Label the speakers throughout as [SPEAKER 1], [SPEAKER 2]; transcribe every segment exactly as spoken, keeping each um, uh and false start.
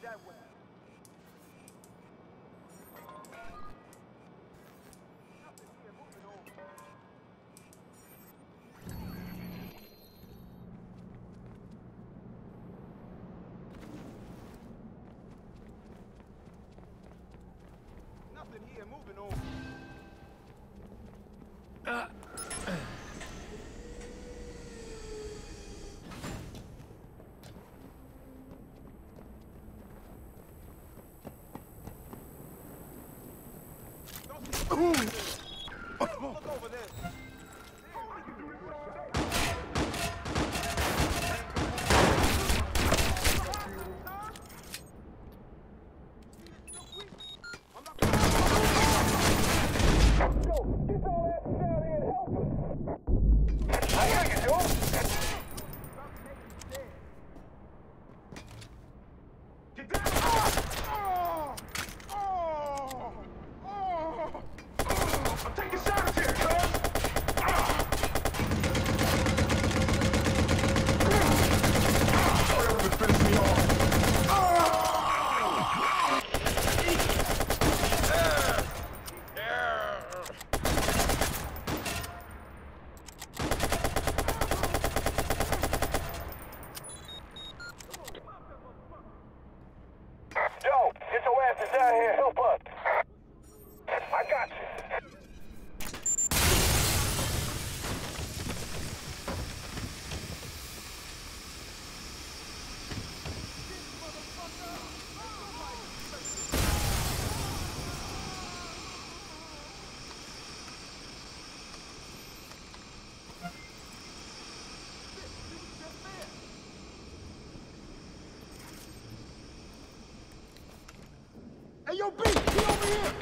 [SPEAKER 1] Nothing here, moving on.
[SPEAKER 2] Uh.
[SPEAKER 1] Look over there. Hey, yo, B, get over here!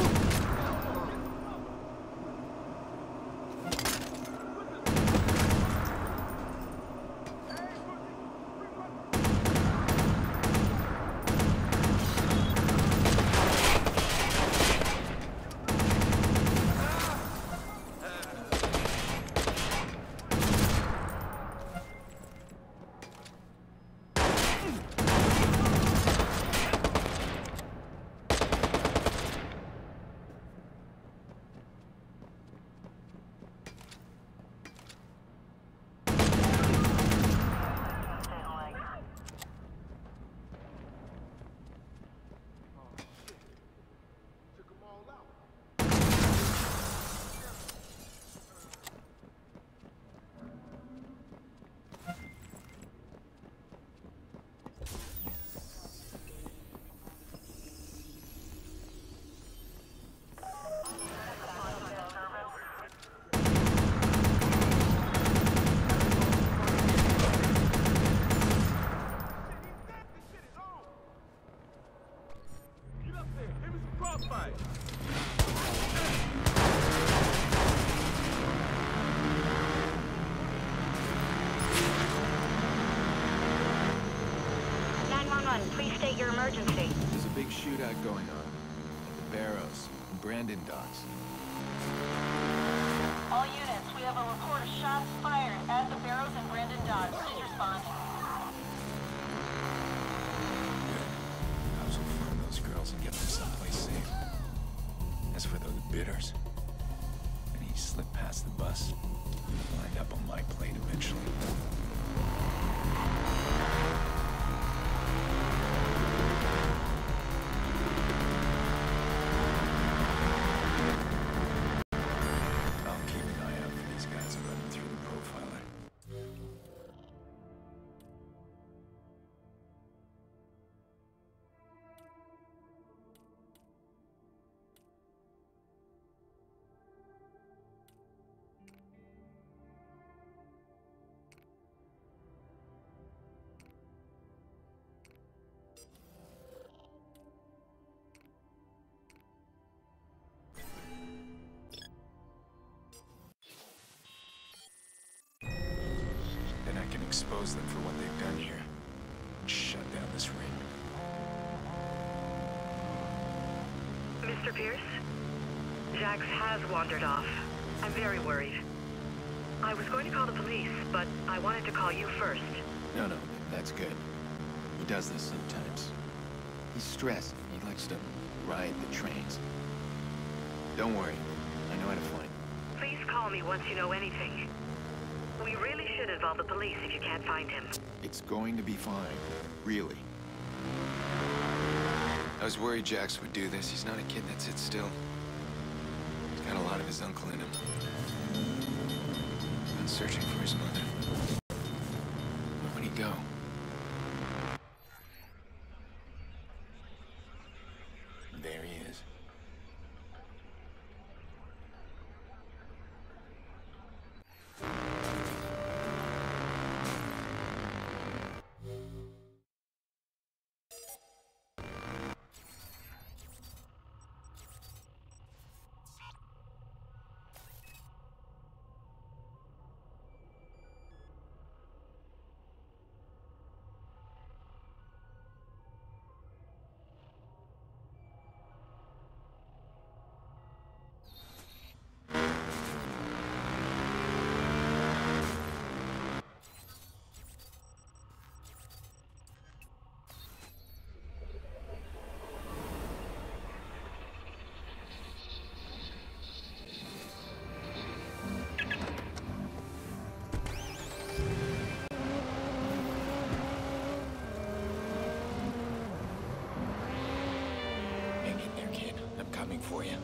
[SPEAKER 3] Please state your emergency.
[SPEAKER 2] There's a big shootout going on at the Barrows and Brandon docks.
[SPEAKER 4] All units, we have a report of shots fired at the Barrows and Brandon docks. Please respond.
[SPEAKER 2] Cops will find those girls and get them someplace safe. As for those bidders, and he slipped past the bus, lined up on my plate eventually. Expose them for what they've done here. Shut down this ring.
[SPEAKER 3] Mister Pierce? Jax has wandered off. I'm very worried. I was going to call the police, but I wanted to call you first.
[SPEAKER 2] No, no, that's good. He does this sometimes. He's stressed. He likes to ride the trains. Don't worry. I know how to find him.
[SPEAKER 3] Please call me once you know anything. We really should involve the police if you can't find him.
[SPEAKER 2] It's going to be fine. Really. I was worried Jax would do this. He's not a kid that sits still. He's got a lot of his uncle in him. Been searching for his mother. Where would he go? There he is. Coming for you.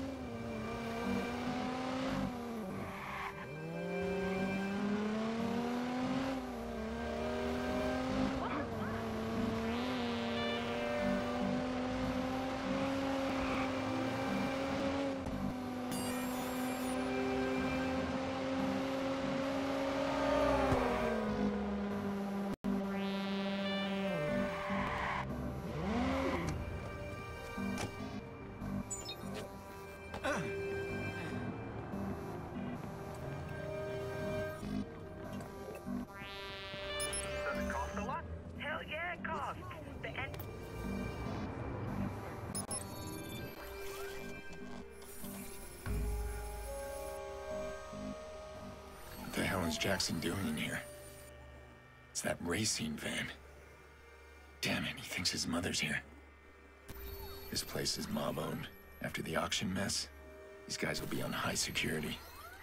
[SPEAKER 2] What the hell is Jackson doing in here? It's that racing van. Damn it, he thinks his mother's here. This place is mob-owned. After the auction mess, these guys will be on high security.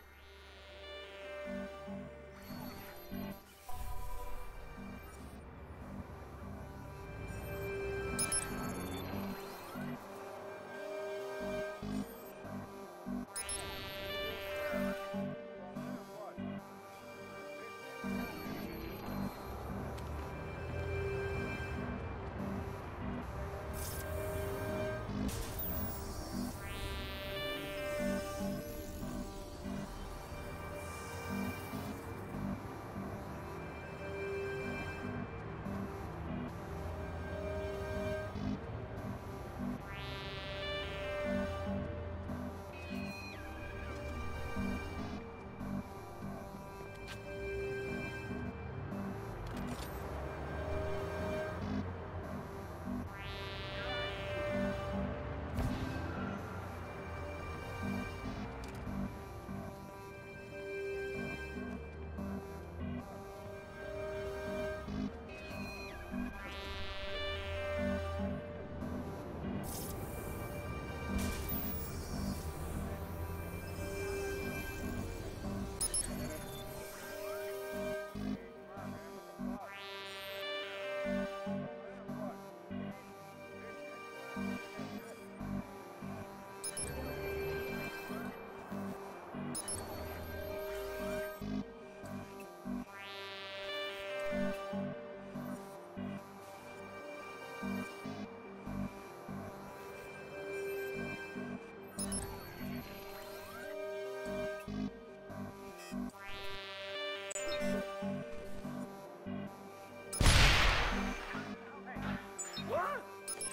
[SPEAKER 5] What?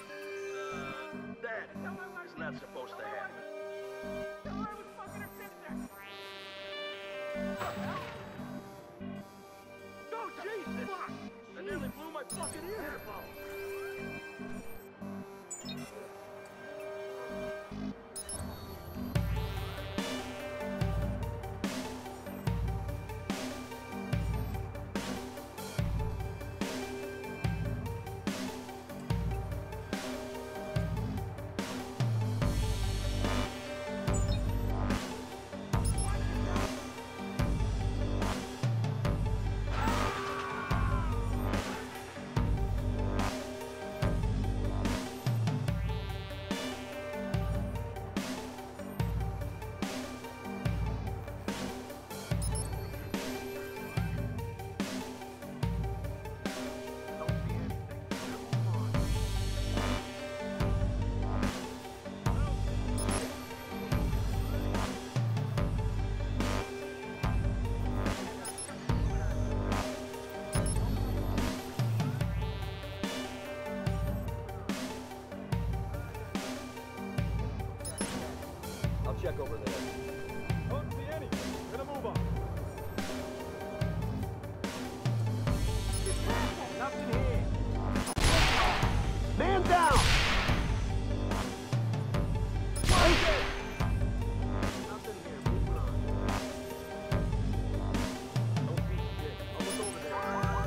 [SPEAKER 5] Dad, it's not supposed to happen. Tell her I was fucking her sister. Oh, Jesus! Fuck! That nearly blew my fucking ear. check over there.
[SPEAKER 1] Don't see anything. Gonna move on. Nothing here. Man down! Okay. Nothing here. Moving on. Don't be shit. I'll look over there.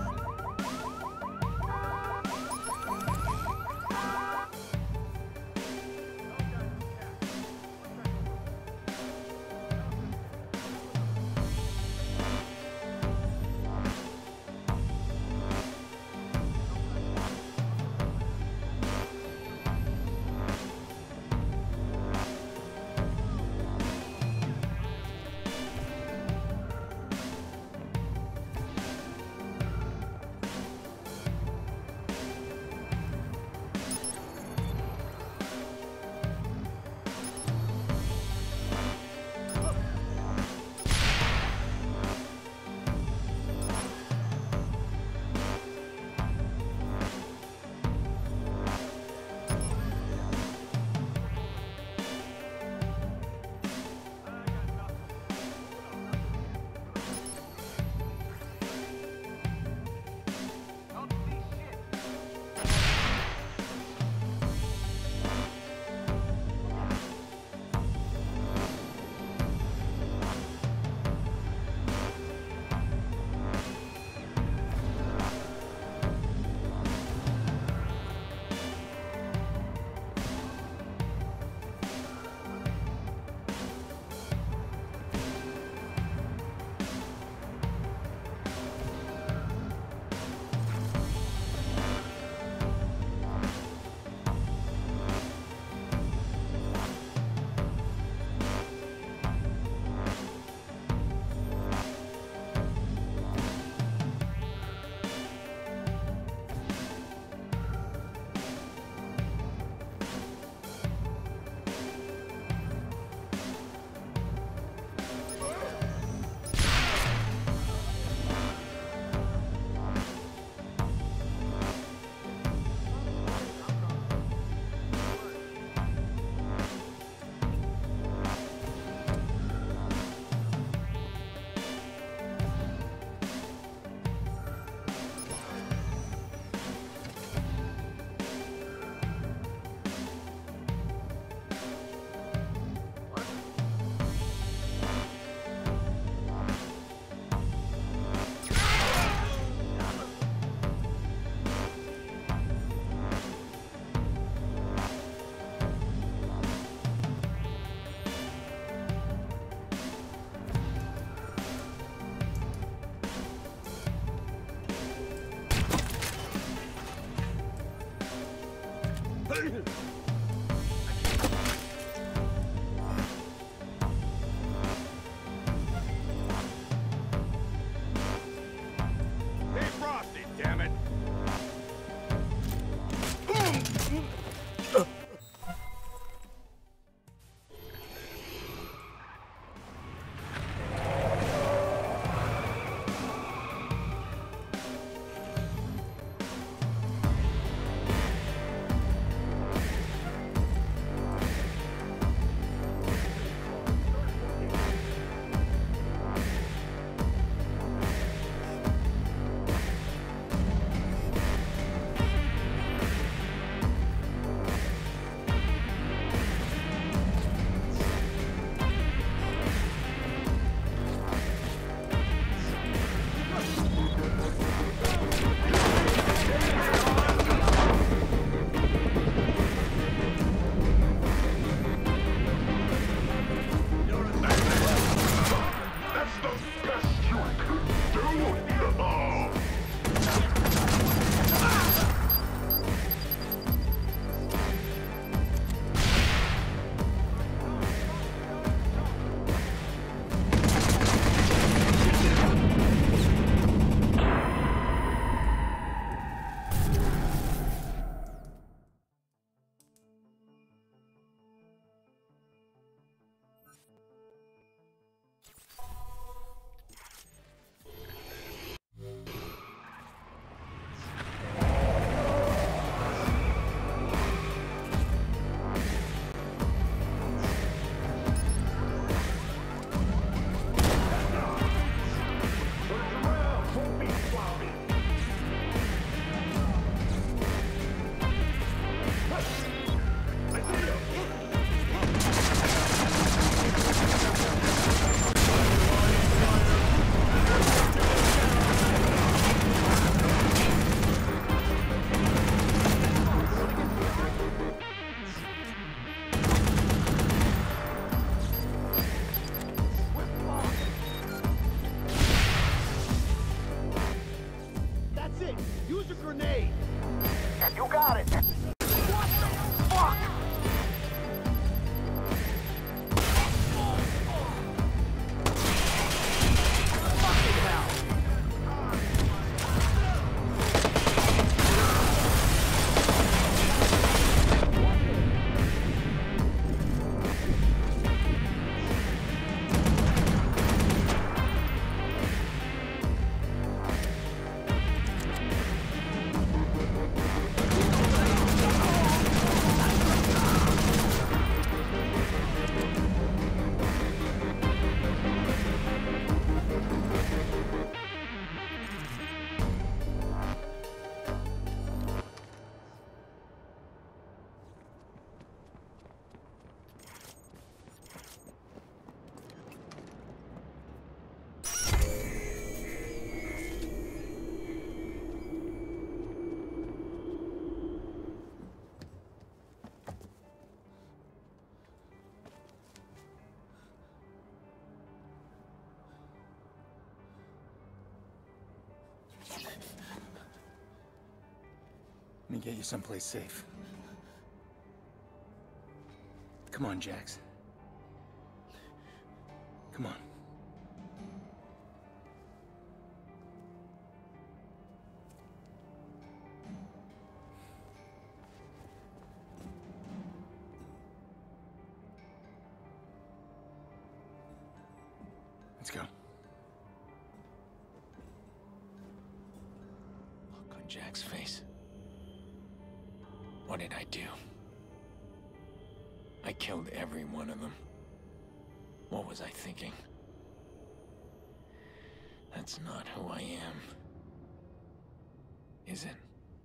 [SPEAKER 5] Hey, Frosty, damn it! me! You got it! What the fuck? Fucking hell!
[SPEAKER 2] Let me get you someplace safe. Come on, Jax. Come on. Let's go. Look on Jack's face. What did I do? I killed every one of them. What was I thinking? That's not who I am. Is it?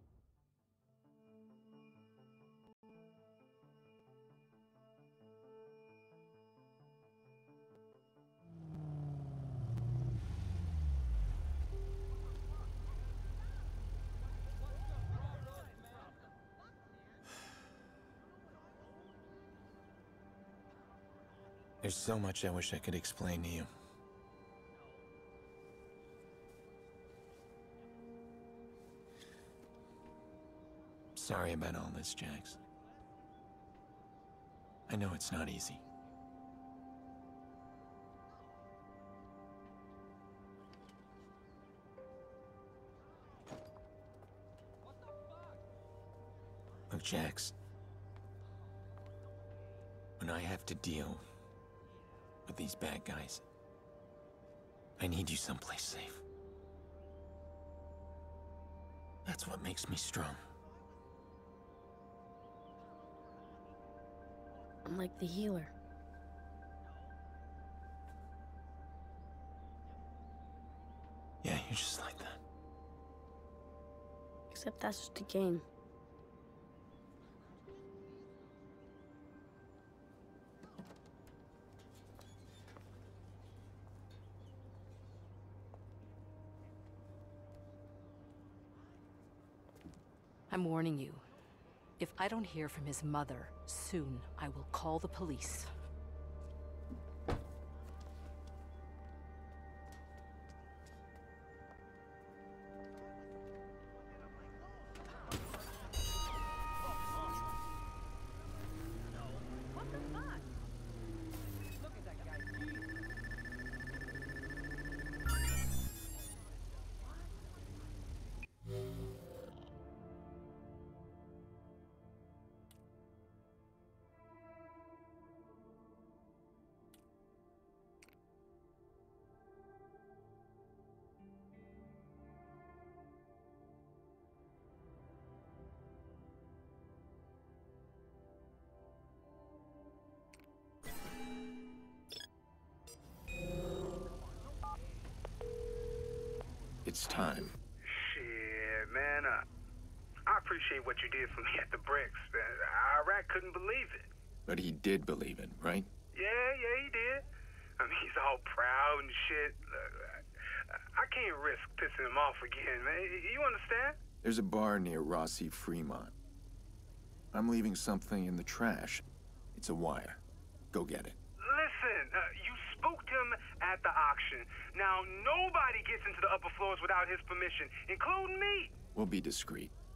[SPEAKER 2] There's so much I wish I could explain to you. Sorry about all this, Jax. I know it's not easy. Look, Jax. When I have to deal with these bad guys, I need you someplace safe. That's what makes me strong.
[SPEAKER 6] I'm like the healer.
[SPEAKER 2] Yeah, you're just like that.
[SPEAKER 6] Except that's just a game.
[SPEAKER 7] I'm warning you. If I don't hear from his mother soon, I will call the police.
[SPEAKER 2] It's time.
[SPEAKER 8] Shit, man. Uh, I appreciate what you did for me at the bricks. Uh, Iraq couldn't believe it.
[SPEAKER 2] But he did believe it, right?
[SPEAKER 8] Yeah, yeah, he did. I mean, he's all proud and shit. Look, I, I can't risk pissing him off again, man. You understand?
[SPEAKER 2] There's a bar near Rossi Fremont. I'm leaving something in the trash. It's a wire. Go get it.
[SPEAKER 8] Listen, uh, you spooked him at the auction. Now, nobody gets into the upper floors without his permission, including me.
[SPEAKER 2] We'll be discreet.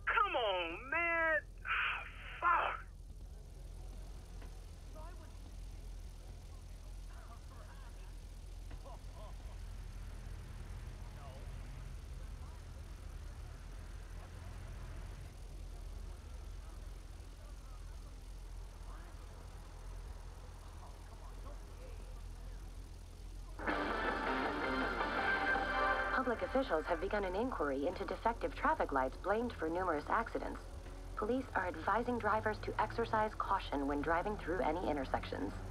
[SPEAKER 9] Public officials have begun an inquiry into defective traffic lights blamed for numerous accidents. Police are advising drivers to exercise caution when driving through any intersections.